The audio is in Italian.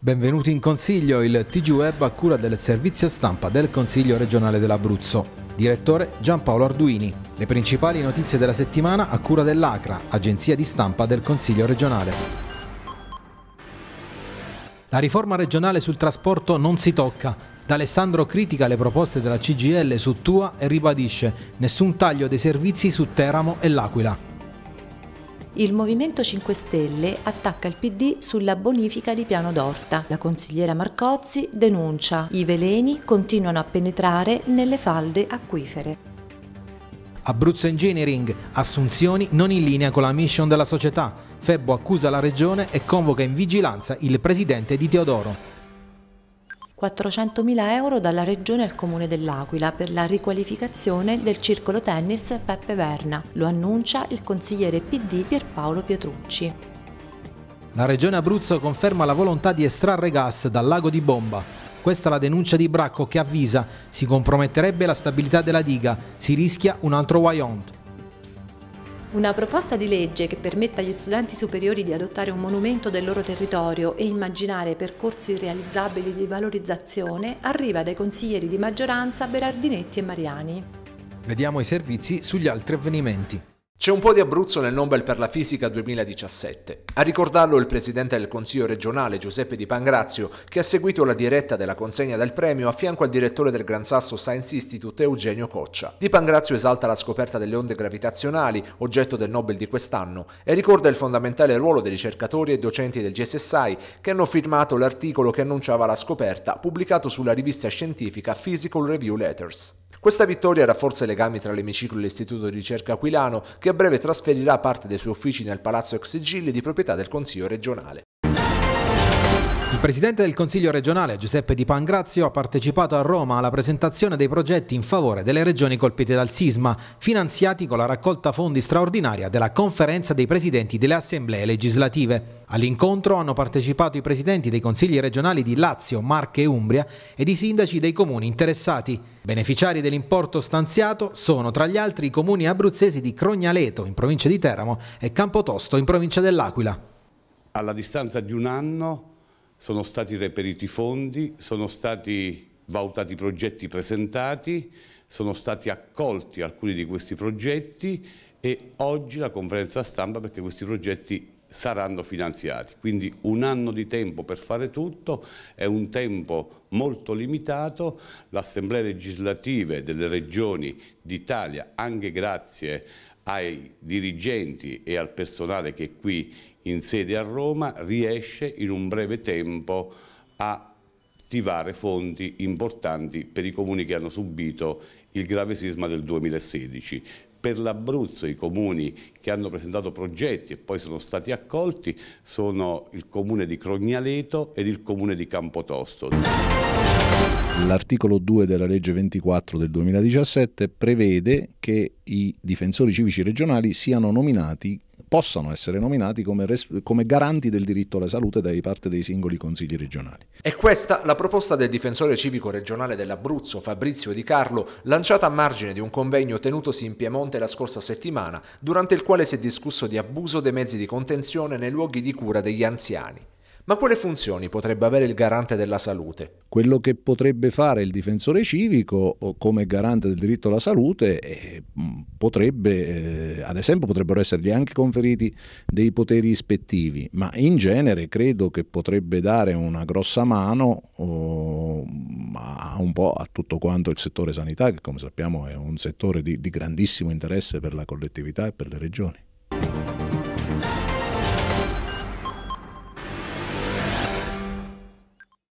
Benvenuti in Consiglio, il TG Web a cura del servizio stampa del Consiglio regionale dell'Abruzzo. Direttore Giampaolo Arduini. Le principali notizie della settimana a cura dell'ACRA, agenzia di stampa del Consiglio regionale. La riforma regionale sul trasporto non si tocca. D'Alessandro critica le proposte della CGIL su TUA e ribadisce nessun taglio dei servizi su Teramo e L'Aquila. Il Movimento 5 Stelle attacca il PD sulla bonifica di Piano d'Orta. La consigliera Marcozzi denuncia: i veleni continuano a penetrare nelle falde acquifere. Abruzzo Engineering, assunzioni non in linea con la mission della società. Febbo accusa la regione e convoca in vigilanza il presidente di Teodoro. 400.000 euro dalla Regione al Comune dell'Aquila per la riqualificazione del circolo tennis Peppe Verna. Lo annuncia il consigliere PD Pierpaolo Pietrucci. La Regione Abruzzo conferma la volontà di estrarre gas dal lago di Bomba. Questa è la denuncia di Bracco che avvisa: si comprometterebbe la stabilità della diga, si rischia un altro Wyont. Una proposta di legge che permetta agli studenti superiori di adottare un monumento del loro territorio e immaginare percorsi realizzabili di valorizzazione arriva dai consiglieri di maggioranza Berardinetti e Mariani. Vediamo i servizi sugli altri avvenimenti. C'è un po' di Abruzzo nel Nobel per la Fisica 2017. A ricordarlo il presidente del Consiglio regionale Giuseppe Di Pangrazio, che ha seguito la diretta della consegna del premio a fianco al direttore del Gran Sasso Science Institute Eugenio Coccia. Di Pangrazio esalta la scoperta delle onde gravitazionali, oggetto del Nobel di quest'anno, e ricorda il fondamentale ruolo dei ricercatori e docenti del GSSI che hanno firmato l'articolo che annunciava la scoperta, pubblicato sulla rivista scientifica Physical Review Letters. Questa vittoria rafforza i legami tra l'emiciclo e l'Istituto di Ricerca Aquilano, che a breve trasferirà parte dei suoi uffici nel Palazzo Ex Sigilli di proprietà del Consiglio regionale. Il presidente del Consiglio regionale Giuseppe Di Pangrazio ha partecipato a Roma alla presentazione dei progetti in favore delle regioni colpite dal sisma, finanziati con la raccolta fondi straordinaria della Conferenza dei Presidenti delle Assemblee Legislative. All'incontro hanno partecipato i presidenti dei consigli regionali di Lazio, Marche e Umbria ed i sindaci dei comuni interessati. Beneficiari dell'importo stanziato sono tra gli altri i comuni abruzzesi di Crognaleto in provincia di Teramo e Campotosto in provincia dell'Aquila. Alla distanza di un anno sono stati reperiti fondi, sono stati valutati progetti presentati, sono stati accolti alcuni di questi progetti e oggi la conferenza stampa perché questi progetti saranno finanziati. Quindi un anno di tempo per fare tutto, è un tempo molto limitato. Le assemblee legislative delle regioni d'Italia, anche grazie ai dirigenti e al personale che è qui in sede a Roma, riesce in un breve tempo a attivare fondi importanti per i comuni che hanno subito il grave sisma del 2016. Per l'Abruzzo i comuni che hanno presentato progetti e poi sono stati accolti sono il comune di Crognaleto ed il comune di Campotosto. L'articolo 2 della legge 24 del 2017 prevede che i difensori civici regionali possano essere nominati come garanti del diritto alla salute da parte dei singoli consigli regionali. È questa la proposta del difensore civico regionale dell'Abruzzo, Fabrizio Di Carlo, lanciata a margine di un convegno tenutosi in Piemonte la scorsa settimana, durante il quale si è discusso di abuso dei mezzi di contenzione nei luoghi di cura degli anziani. Ma quali funzioni potrebbe avere il garante della salute? Quello che potrebbe fare il difensore civico come garante del diritto alla salute ad esempio potrebbero essergli anche conferiti dei poteri ispettivi, ma in genere credo che potrebbe dare una grossa mano un po' a tutto quanto il settore sanità, che come sappiamo è un settore di grandissimo interesse per la collettività e per le regioni.